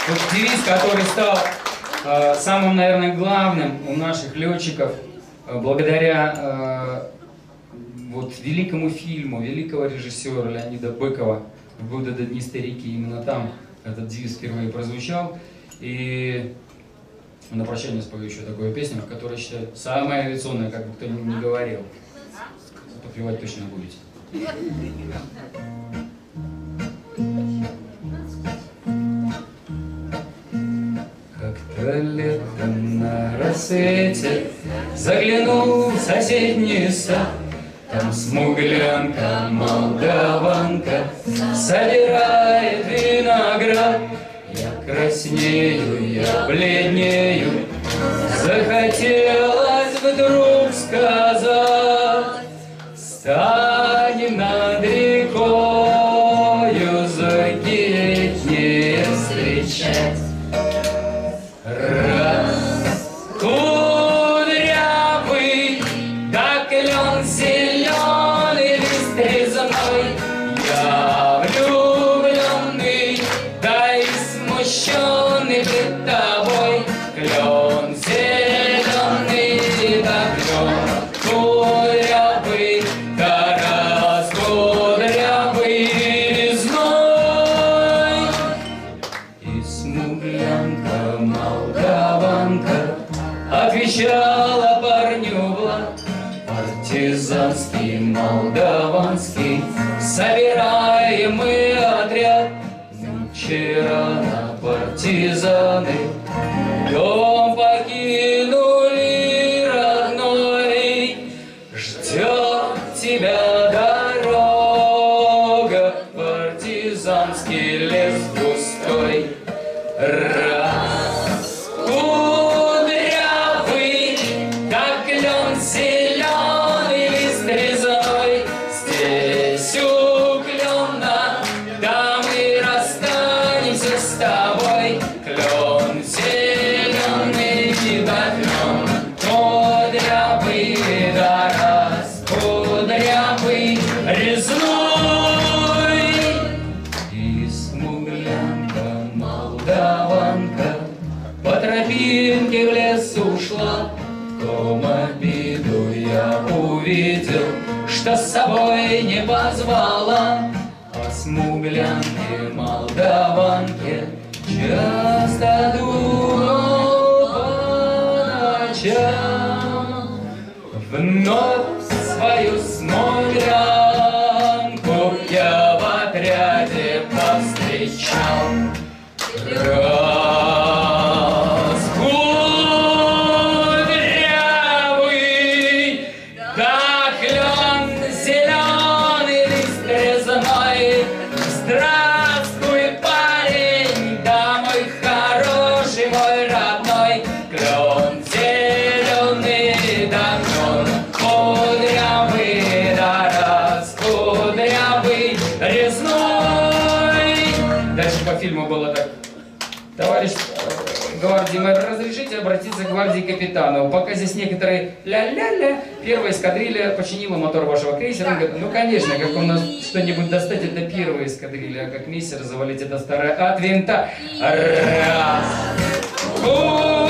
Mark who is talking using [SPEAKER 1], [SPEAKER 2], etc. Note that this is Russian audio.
[SPEAKER 1] Вот девиз, который стал самым, наверное, главным у наших летчиков, благодаря вот великому фильму, великого режиссера Леонида Быкова «В годы до дни старики». Именно там этот девиз впервые прозвучал. И на прощание спою еще такую песню, которая, считаю, самая авиационная, как бы кто ни говорил. Подпевать точно будете. Как-то летом на рассвете заглянул в соседний сад. Там смуглянка, молдаванка собирает виноград. Я краснею, я бледнею, захотелось вдруг сказать: станем над рекою зорьки летние встречать. Кудрявый, да клен зеленый, лист резной. Я влюбленный, да и смущенный пред тобой. Клен зеленый, да клен кудрявый, да раскудрявый резной. И смуглянка, молдаванка отвечала парню Влад: партизанский, молдаванский, собираем мы отряд. Мы вчера на партизаны дом покинули родной. Ждет тебя дорога, партизанский лес густой. Кудрявый, да клен зеленый, лист резной. Здесь у клена, да мы расстанемся с тобой. Клен зеленый, да клен кудрявый, да раскудрявый резной. И смуглянка, молдаванка по тропинке в лес ушла. В том обиду я увидел, что с собой не позвала. О смуглянке, молдаванке часто думал по ночам. Вновь свою смуглянку я в отряде повстречал. Раскудрявый, да клен зеленый, лист резной. Здравствуй, парень, да мой хороший, мой родной. Клен зеленый, да клен кудрявый, да раскудрявый резной. Дальше по фильму было так: товарищ гвардии мэр, разрешите обратиться к гвардии капитану? Пока здесь некоторые ля-ля-ля, первая эскадрилья починила мотор вашего крейсера. Он говорит: ну конечно, как у нас что-нибудь достать, это первая эскадрилья, а как крейсер завалить, это старая от винта. Раз.